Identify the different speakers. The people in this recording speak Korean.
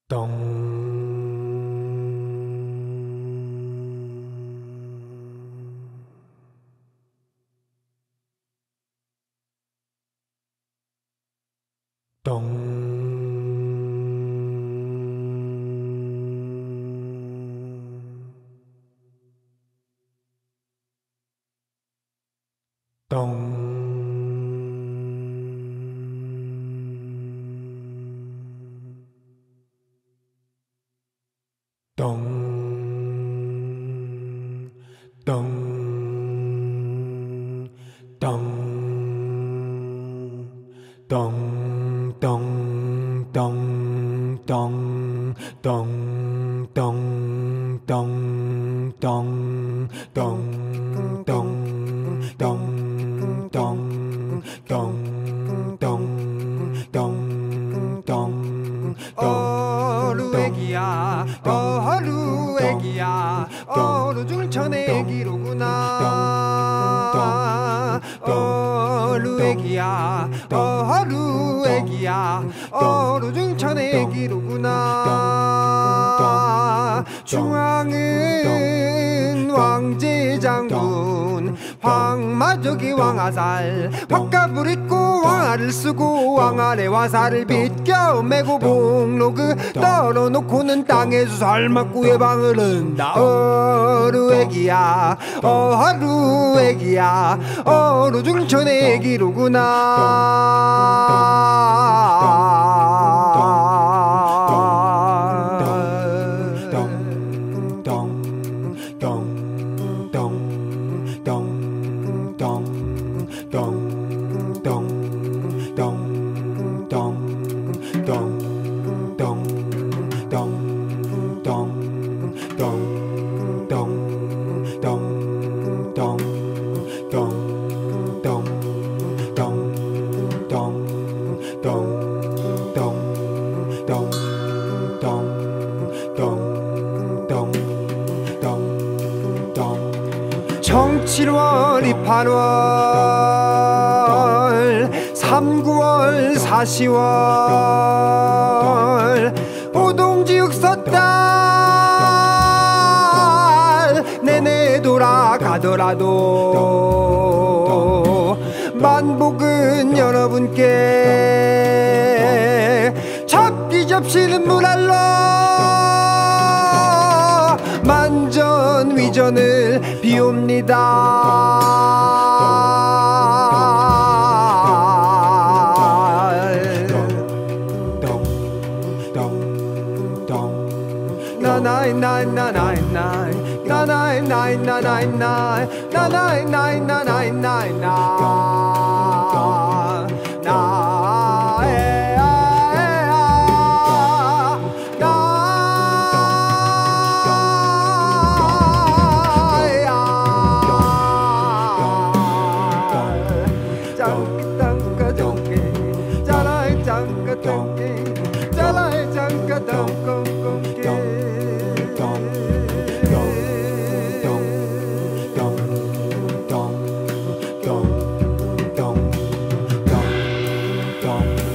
Speaker 1: 똥 똥 똥 똥, 똥, 똥, 똥, 똥, 똥, 똥, 똥, 똥, 똥, 똥, 똥, 똥, 똥, 똥,
Speaker 2: 어루 애기야 어루 애기야 어루 중천의 애기로구나 어루 애기야 어루 애기야 어루 중천의 애기로구나 중앙은 왕제장군 황마저기 왕아살 왁가불 입고 왕아를 쓰고 왕아래 화살을 빗겨 메고 복로그 떨어놓고는 땅에서 살맞고 방을 흔다 어루 애기야 어루 애기야 어루 중천의 애기로구나 정칠월 28월 3, 9월 4, 10월 오동지육 섰달 내내 돌아가더라도 만복은 여러분께 잡기 접시는 물알러 만전 위전을 비옵니다. 나나이 나이 나나이 나이 나나이 나이 나나이 나이 나나이 나이 나나이 나이
Speaker 1: 똥